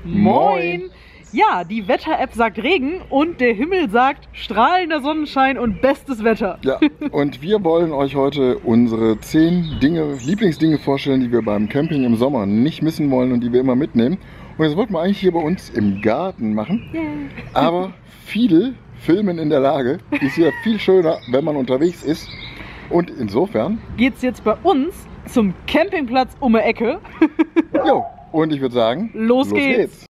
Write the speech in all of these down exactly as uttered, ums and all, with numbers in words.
Moin! Ja, die Wetter-App sagt Regen und der Himmel sagt strahlender Sonnenschein und bestes Wetter. Ja, und wir wollen euch heute unsere zehn Dinge, Lieblingsdinge vorstellen, die wir beim Camping im Sommer nicht missen wollen und die wir immer mitnehmen. Und das wollten wir eigentlich hier bei uns im Garten machen. Yeah. Aber viele filmen in der Lage ist ja viel schöner, wenn man unterwegs ist. Und insofern geht's jetzt bei uns zum Campingplatz um die Ecke. Jo, und ich würde sagen, los, los geht's. geht's.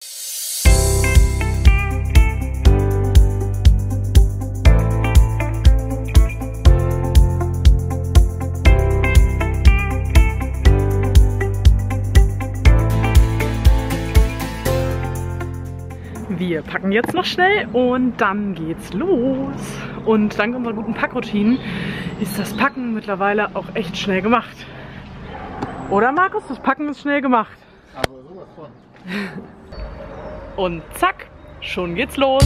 Wir packen jetzt noch schnell und dann geht's los. Und dank unserer guten Packroutinen ist das Packen mittlerweile auch echt schnell gemacht. Oder Markus, das Packen ist schnell gemacht. Aber sowas von. Und zack, schon geht's los.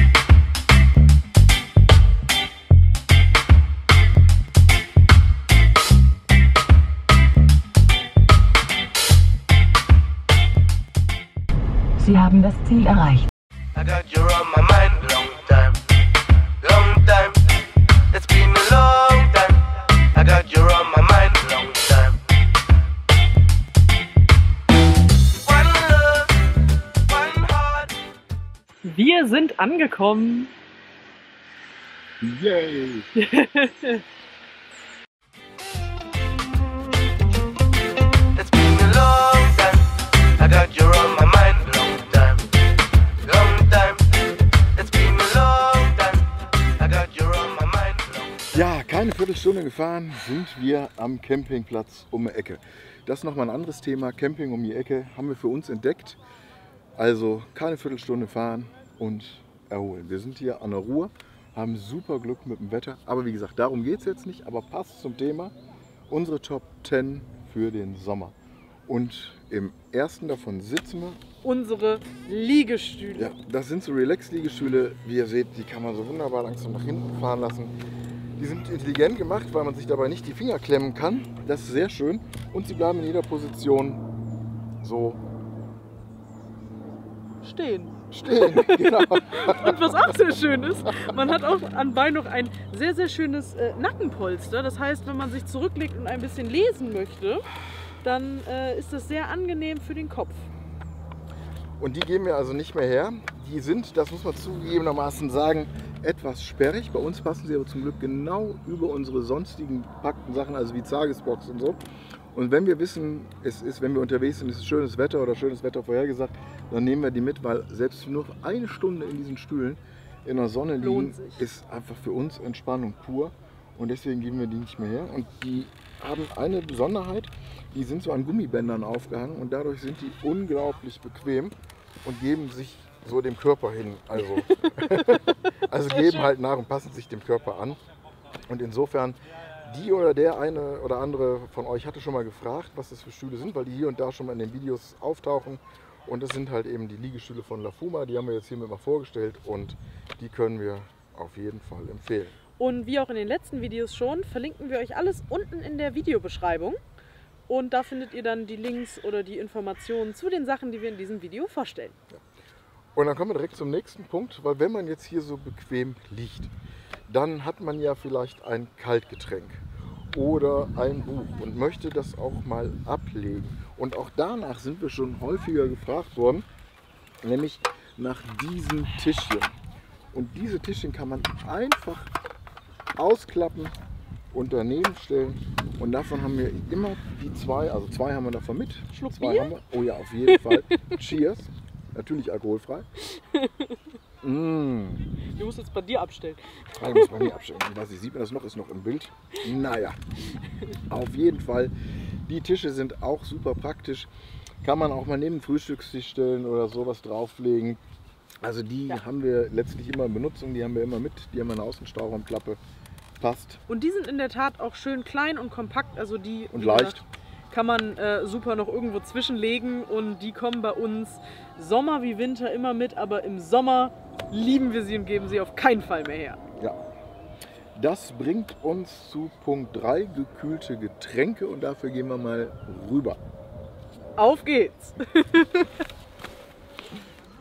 Sie haben das Ziel erreicht. I got you on my mind long time, long time. It's been a long time. I got you on my mind long time. One love, one heart. Wir sind angekommen. Yay! It's been a long time. I got you on my mind. Ja, keine Viertelstunde gefahren, sind wir am Campingplatz um die Ecke. Das ist nochmal ein anderes Thema. Camping um die Ecke haben wir für uns entdeckt. Also keine Viertelstunde fahren und erholen. Wir sind hier an der Ruhr, haben super Glück mit dem Wetter. Aber wie gesagt, darum geht es jetzt nicht, aber passt zum Thema. Unsere Top zehn für den Sommer. Und im ersten davon sitzen wir. Unsere Liegestühle. Ja, das sind so Relax-Liegestühle. Wie ihr seht, die kann man so wunderbar langsam nach hinten fahren lassen. Die sind intelligent gemacht, weil man sich dabei nicht die Finger klemmen kann. Das ist sehr schön. Und sie bleiben in jeder Position so stehen. Stehen, genau. Und was auch sehr schön ist, man hat auch anbei noch ein sehr, sehr schönes äh, Nackenpolster. Das heißt, wenn man sich zurücklegt und ein bisschen lesen möchte, dann äh, ist das sehr angenehm für den Kopf. Und die geben wir also nicht mehr her. Die sind, das muss man zugegebenermaßen sagen, etwas sperrig. Bei uns passen sie aber zum Glück genau über unsere sonstigen packten Sachen, also wie Tagesbox und so. Und wenn wir wissen, es ist, wenn wir unterwegs sind, ist es schönes Wetter oder schönes Wetter vorhergesagt, dann nehmen wir die mit, weil selbst nur eine Stunde in diesen Stühlen in der Sonne liegen, ist einfach für uns Entspannung pur. Und deswegen geben wir die nicht mehr her. Und die haben eine Besonderheit, die sind so an Gummibändern aufgehangen und dadurch sind die unglaublich bequem und geben sich so dem Körper hin. Also, also geben halt nach und passen sich dem Körper an. Und insofern, die oder der eine oder andere von euch hatte schon mal gefragt, was das für Stühle sind, weil die hier und da schon mal in den Videos auftauchen. Und das sind halt eben die Liegestühle von Lafuma, die haben wir jetzt hiermit mal vorgestellt und die können wir auf jeden Fall empfehlen. Und wie auch in den letzten Videos schon, verlinken wir euch alles unten in der Videobeschreibung. Und da findet ihr dann die Links oder die Informationen zu den Sachen, die wir in diesem Video vorstellen. Ja. Und dann kommen wir direkt zum nächsten Punkt, weil wenn man jetzt hier so bequem liegt, dann hat man ja vielleicht ein Kaltgetränk oder ein Buch und möchte das auch mal ablegen. Und auch danach sind wir schon häufiger gefragt worden, nämlich nach diesen Tischchen. Und diese Tischchen kann man einfach ausklappen und daneben stellen. Und davon haben wir immer die zwei, also zwei haben wir davon mit. Schluck zwei Bier? haben wir. Oh ja, auf jeden Fall. Cheers. Natürlich alkoholfrei. Mm. Du musst jetzt bei dir abstellen. Ich muss bei mir abstellen. Ich weiß nicht, sieht man das noch? Ist noch im Bild. Naja, auf jeden Fall. Die Tische sind auch super praktisch. Kann man auch mal neben den Frühstückstisch stellen oder sowas drauflegen. Also die ja. haben wir letztlich immer in Benutzung. Die haben wir immer mit. Die haben eine Außenstauraumklappe. Passt. Und die sind in der Tat auch schön klein und kompakt. Also die und leicht. Gesagt, kann man äh, super noch irgendwo zwischenlegen und die kommen bei uns Sommer wie Winter immer mit, aber im Sommer lieben wir sie und geben sie auf keinen Fall mehr her. Ja. Das bringt uns zu Punkt drei, gekühlte Getränke und dafür gehen wir mal rüber. Auf geht's!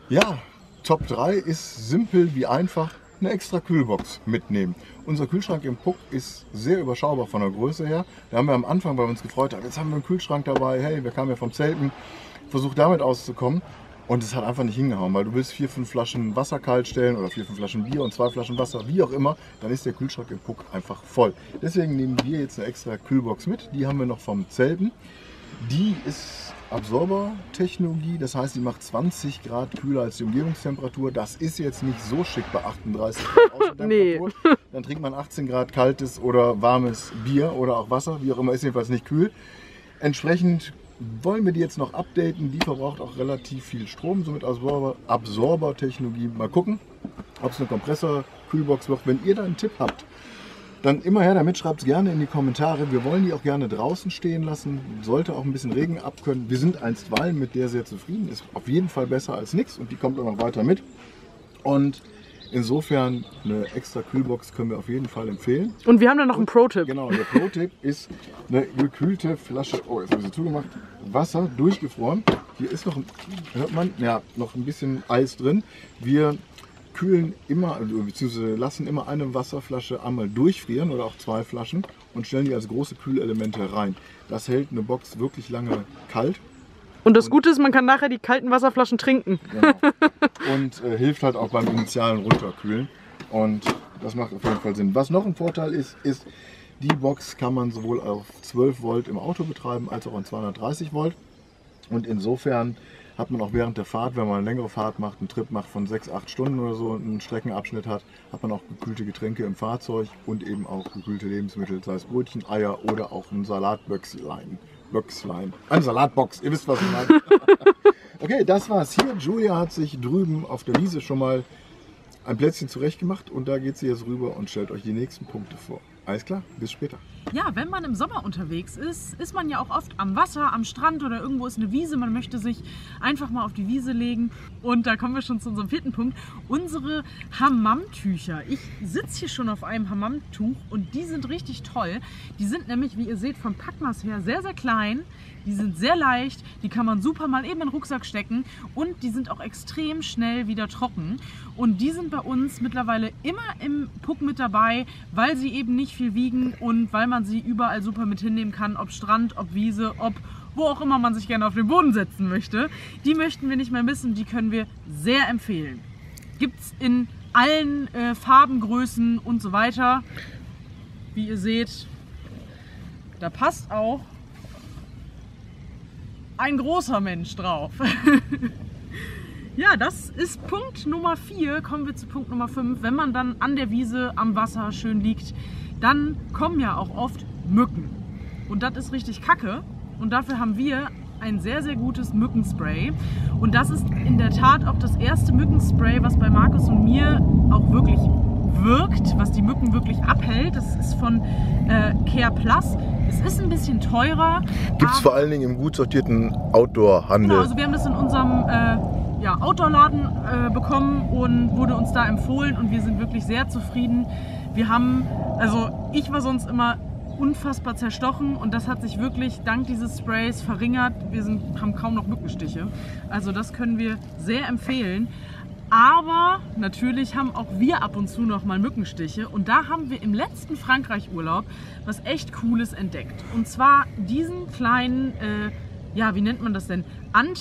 Ja, Top drei ist simpel wie einfach, eine extra Kühlbox mitnehmen. Unser Kühlschrank im Puck ist sehr überschaubar von der Größe her. Da haben wir am Anfang, weil wir uns gefreut haben, jetzt haben wir einen Kühlschrank dabei, hey, wir kamen ja vom Zelten, versucht damit auszukommen. Und es hat einfach nicht hingehauen, weil du willst vier, fünf Flaschen Wasser kalt stellen oder vier, fünf Flaschen Bier und zwei Flaschen Wasser, wie auch immer, dann ist der Kühlschrank im Puck einfach voll. Deswegen nehmen wir jetzt eine extra Kühlbox mit, die haben wir noch vom Zelten. Die ist Absorbertechnologie, das heißt, die macht zwanzig Grad kühler als die Umgebungstemperatur. Das ist jetzt nicht so schick bei achtunddreißig Grad Außentemperatur. Nee. Dann trinkt man achtzehn Grad kaltes oder warmes Bier oder auch Wasser, wie auch immer, ist jedenfalls nicht kühl. Entsprechend wollen wir die jetzt noch updaten. Die verbraucht auch relativ viel Strom, somit Absorber, Absorbertechnologie. Mal gucken, ob es eine Kompressor-Kühlbox wird. Wenn ihr da einen Tipp habt, dann immer her damit, schreibt es gerne in die Kommentare. Wir wollen die auch gerne draußen stehen lassen. Sollte auch ein bisschen Regen abkönnen. Wir sind einstweilen mit der sehr zufrieden. Ist auf jeden Fall besser als nichts und die kommt auch noch weiter mit. Und insofern eine extra Kühlbox können wir auf jeden Fall empfehlen. Und wir haben da noch einen Pro-Tipp. Genau, der Pro-Tipp ist eine gekühlte Flasche, oh jetzt habe ich sie zugemacht, Wasser durchgefroren. Hier ist noch, ein, hört man, ja, noch ein bisschen Eis drin. Wir kühlen immer, beziehungsweise lassen immer eine Wasserflasche einmal durchfrieren oder auch zwei Flaschen und stellen die als große Kühlelemente rein. Das hält eine Box wirklich lange kalt. Und das Gute ist, man kann nachher die kalten Wasserflaschen trinken. Genau. Und äh, hilft halt auch beim initialen Runterkühlen. Und das macht auf jeden Fall Sinn. Was noch ein Vorteil ist, ist, die Box kann man sowohl auf zwölf Volt im Auto betreiben, als auch an zweihundertdreißig Volt. Und insofern hat man auch während der Fahrt, wenn man eine längere Fahrt macht, einen Trip macht von sechs, acht Stunden oder so, einen Streckenabschnitt hat, hat man auch gekühlte Getränke im Fahrzeug und eben auch gekühlte Lebensmittel, sei es Brötchen, Eier oder auch ein Salatböckslein. Böckslein. Eine Salatbox, ihr wisst, was ich meine. Okay, das war's hier. Julia hat sich drüben auf der Wiese schon mal ein Plätzchen zurecht gemacht und da geht sie jetzt rüber und stellt euch die nächsten Punkte vor. Alles klar, bis später. Ja, wenn man im Sommer unterwegs ist, ist man ja auch oft am Wasser, am Strand oder irgendwo ist eine Wiese. Man möchte sich einfach mal auf die Wiese legen. Und da kommen wir schon zu unserem vierten Punkt. Unsere Hammamtücher. Ich sitze hier schon auf einem Hammamtuch und die sind richtig toll. Die sind nämlich, wie ihr seht, vom Packmaß her sehr, sehr klein. Die sind sehr leicht, die kann man super mal eben in den Rucksack stecken und die sind auch extrem schnell wieder trocken. Und die sind bei uns mittlerweile immer im Puck mit dabei, weil sie eben nicht viel wiegen und weil man sie überall super mit hinnehmen kann, ob Strand, ob Wiese, ob wo auch immer man sich gerne auf den Boden setzen möchte. Die möchten wir nicht mehr missen, die können wir sehr empfehlen. Gibt es in allen äh, Farben, Größen und so weiter. Wie ihr seht, da passt auch ein großer Mensch drauf. Ja, das ist Punkt Nummer vier. Kommen wir zu Punkt Nummer fünf. Wenn man dann an der Wiese am Wasser schön liegt, dann kommen ja auch oft Mücken. Und das ist richtig kacke. Und dafür haben wir ein sehr, sehr gutes Mückenspray. Und das ist in der Tat auch das erste Mückenspray, was bei Markus und mir auch wirklich wirkt, was die Mücken wirklich abhält. Das ist von äh, Care Plus. Es ist ein bisschen teurer. Gibt es vor allen Dingen im gut sortierten Outdoor-Handel. Genau, also wir haben das in unserem äh, ja, Outdoor-Laden äh, bekommen und wurde uns da empfohlen und wir sind wirklich sehr zufrieden. Wir haben, also ich war sonst immer unfassbar zerstochen und das hat sich wirklich dank dieses Sprays verringert. Wir sind, haben kaum noch Mückenstiche. Also das können wir sehr empfehlen. Aber natürlich haben auch wir ab und zu noch mal Mückenstiche und da haben wir im letzten Frankreich-Urlaub was echt Cooles entdeckt. Und zwar diesen kleinen, äh, ja wie nennt man das denn,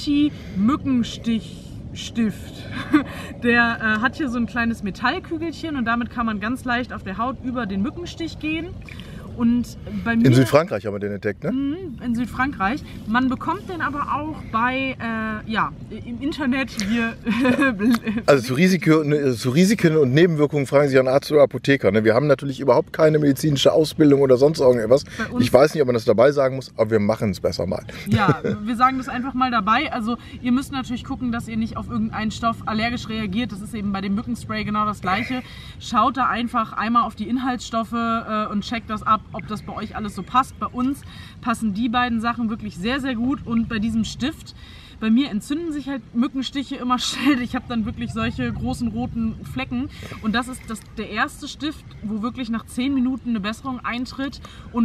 Anti-Mückenstich-Stift. Der äh, hat hier so ein kleines Metallkügelchen und damit kann man ganz leicht auf der Haut über den Mückenstich gehen. Und bei mir, in Südfrankreich haben wir den entdeckt, ne? In Südfrankreich. Man bekommt den aber auch bei, äh, ja, im Internet hier. Also zu, Risiko, zu Risiken und Nebenwirkungen fragen sich an Arzt oder Apotheker. Ne? Wir haben natürlich überhaupt keine medizinische Ausbildung oder sonst irgendwas. Ich weiß nicht, ob man das dabei sagen muss, aber wir machen es besser mal. Ja, wir sagen das einfach mal dabei. Also ihr müsst natürlich gucken, dass ihr nicht auf irgendeinen Stoff allergisch reagiert. Das ist eben bei dem Mückenspray genau das Gleiche. Schaut da einfach einmal auf die Inhaltsstoffe äh, und checkt das ab, ob das bei euch alles so passt. Bei uns passen die beiden Sachen wirklich sehr, sehr gut. Und bei diesem Stift, bei mir entzünden sich halt Mückenstiche immer schnell. Ich habe dann wirklich solche großen roten Flecken. Und das ist das, der erste Stift, wo wirklich nach zehn Minuten eine Besserung eintritt. Und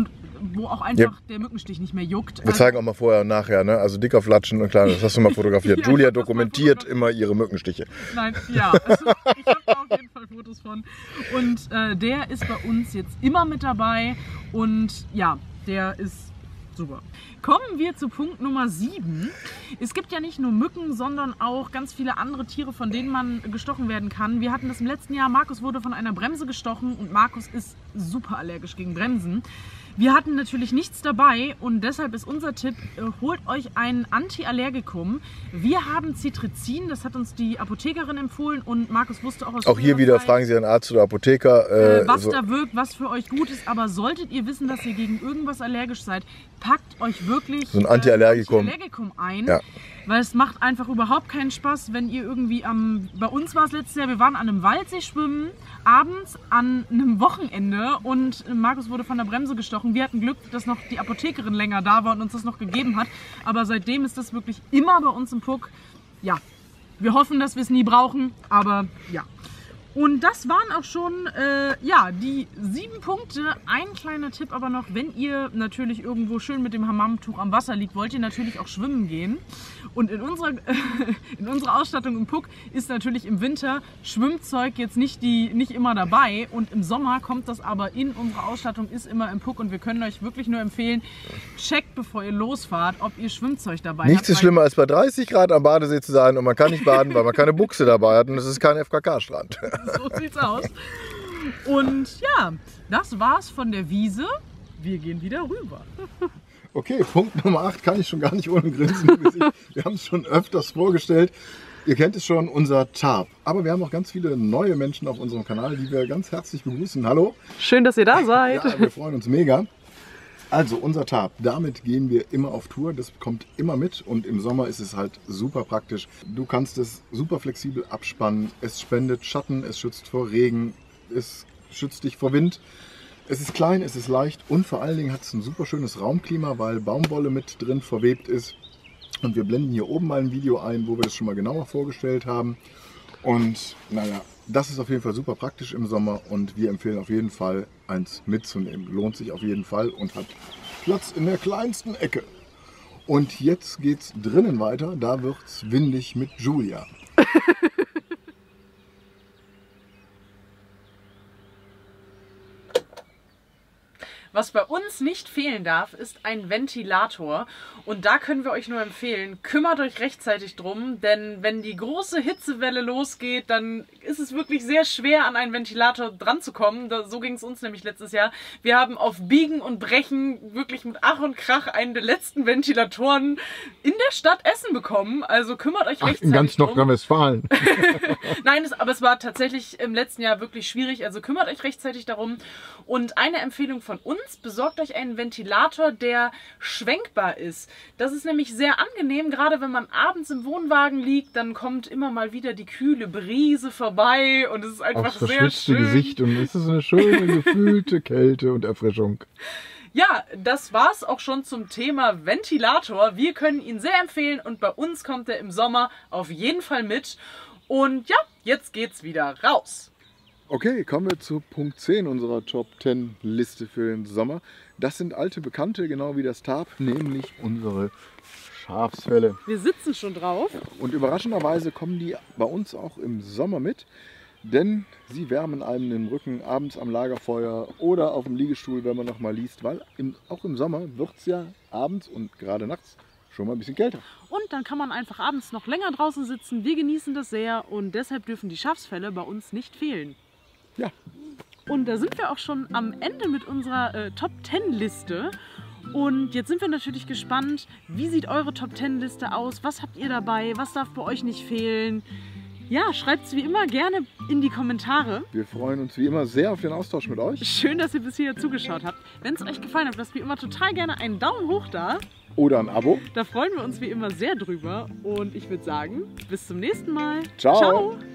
wo auch einfach Yep. der Mückenstich nicht mehr juckt. Wir zeigen auch mal vorher und nachher, ne? Also dicker Flatschen und klar, das hast du mal fotografiert. Ja, Julia ich hab das mal dokumentiert fotografiert. immer ihre Mückenstiche. Nein, ja, also ich habe da auf jeden Fall Fotos von. Und äh, der ist bei uns jetzt immer mit dabei und ja, der ist super. Kommen wir zu Punkt Nummer sieben. Es gibt ja nicht nur Mücken, sondern auch ganz viele andere Tiere, von denen man gestochen werden kann. Wir hatten das im letzten Jahr, Markus wurde von einer Bremse gestochen und Markus ist super allergisch gegen Bremsen. Wir hatten natürlich nichts dabei und deshalb ist unser Tipp, äh, holt euch ein Antiallergikum. Wir haben Cetirizin, das hat uns die Apothekerin empfohlen und Markus wusste auch aus Auch hier früherer wieder Zeit, fragen Sie einen Arzt oder Apotheker. äh, Äh, was so. da wirkt, was für euch gut ist. Aber solltet ihr wissen, dass ihr gegen irgendwas allergisch seid, packt euch wirklich So ein Antiallergikum. äh, Antiallergikum ein. Ja. Weil es macht einfach überhaupt keinen Spaß, wenn ihr irgendwie am... Bei uns war es letztes Jahr, wir waren an einem Waldsee schwimmen, abends an einem Wochenende und Markus wurde von der Bremse gestochen. Wir hatten Glück, dass noch die Apothekerin länger da war und uns das noch gegeben hat. Aber seitdem ist das wirklich immer bei uns im Puck. Ja, wir hoffen, dass wir es nie brauchen, aber ja. Und das waren auch schon äh, ja, die sieben Punkte. Ein kleiner Tipp aber noch, wenn ihr natürlich irgendwo schön mit dem Hammamtuch am Wasser liegt, wollt ihr natürlich auch schwimmen gehen. Und in unserer, äh, in unserer Ausstattung im Puck ist natürlich im Winter Schwimmzeug jetzt nicht, die, nicht immer dabei. Und im Sommer kommt das aber in unsere Ausstattung, ist immer im Puck. Und wir können euch wirklich nur empfehlen, checkt, bevor ihr losfahrt, ob ihr Schwimmzeug dabei habt. Nichts ist weil- schlimmer als bei dreißig Grad am Badesee zu sein und man kann nicht baden, weil man keine Buchse dabei hat und es ist kein F K K-Strand. So sieht's aus. Und ja, das war's von der Wiese. Wir gehen wieder rüber. Okay, Punkt Nummer acht kann ich schon gar nicht ohne Grinsen im Gesicht. Wir haben es schon öfters vorgestellt. Ihr kennt es schon, unser Tarp. Aber wir haben auch ganz viele neue Menschen auf unserem Kanal, die wir ganz herzlich begrüßen. Hallo. Schön, dass ihr da seid. Ja, wir freuen uns mega. Also unser Tarp, damit gehen wir immer auf Tour, das kommt immer mit und im Sommer ist es halt super praktisch. Du kannst es super flexibel abspannen, es spendet Schatten, es schützt vor Regen, es schützt dich vor Wind. Es ist klein, es ist leicht und vor allen Dingen hat es ein super schönes Raumklima, weil Baumwolle mit drin verwebt ist. Und wir blenden hier oben mal ein Video ein, wo wir das schon mal genauer vorgestellt haben. Und naja, das ist auf jeden Fall super praktisch im Sommer und wir empfehlen auf jeden Fall, eins mitzunehmen. Lohnt sich auf jeden Fall und hat Platz in der kleinsten Ecke. Und jetzt geht's drinnen weiter, da wird's windig mit Julia. Was bei uns nicht fehlen darf, ist ein Ventilator. Und da können wir euch nur empfehlen, kümmert euch rechtzeitig drum, denn wenn die große Hitzewelle losgeht, dann ist es wirklich sehr schwer, an einen Ventilator dran zu kommen. Da, so ging es uns nämlich letztes Jahr. Wir haben auf Biegen und Brechen wirklich mit Ach und Krach einen der letzten Ventilatoren in der Stadt Essen bekommen. Also kümmert euch rechtzeitig in ganz drum. Nordrhein-Westfalen. Nein, es, aber es war tatsächlich im letzten Jahr wirklich schwierig, also kümmert euch rechtzeitig darum. Und eine Empfehlung von uns, besorgt euch einen Ventilator, der schwenkbar ist. Das ist nämlich sehr angenehm, gerade wenn man abends im Wohnwagen liegt, dann kommt immer mal wieder die kühle Brise vorbei und es ist einfach Aufs sehr verschwitzte schön. Gesicht und es ist eine schöne, gefühlte Kälte und Erfrischung. Ja, das war's auch schon zum Thema Ventilator. Wir können ihn sehr empfehlen und bei uns kommt er im Sommer auf jeden Fall mit. Und ja, jetzt geht's wieder raus. Okay, kommen wir zu Punkt zehn unserer Top zehn Liste für den Sommer. Das sind alte Bekannte, genau wie das Tarp, nämlich unsere Schafsfelle. Wir sitzen schon drauf. Und überraschenderweise kommen die bei uns auch im Sommer mit, denn sie wärmen einem den Rücken abends am Lagerfeuer oder auf dem Liegestuhl, wenn man noch mal liest, weil im, auch im Sommer wird es ja abends und gerade nachts schon mal ein bisschen kälter. Und dann kann man einfach abends noch länger draußen sitzen. Wir genießen das sehr und deshalb dürfen die Schafsfelle bei uns nicht fehlen. Ja. Und da sind wir auch schon am Ende mit unserer äh, Top zehn Liste. Und jetzt sind wir natürlich gespannt, wie sieht eure Top zehn Liste aus? Was habt ihr dabei? Was darf bei euch nicht fehlen? Ja, schreibt es wie immer gerne in die Kommentare. Wir freuen uns wie immer sehr auf den Austausch mit euch. Schön, dass ihr bis hier zugeschaut habt. Wenn es euch gefallen hat, lasst wie immer total gerne einen Daumen hoch da. Oder ein Abo. Da freuen wir uns wie immer sehr drüber. Und ich würde sagen, bis zum nächsten Mal. Ciao. Ciao.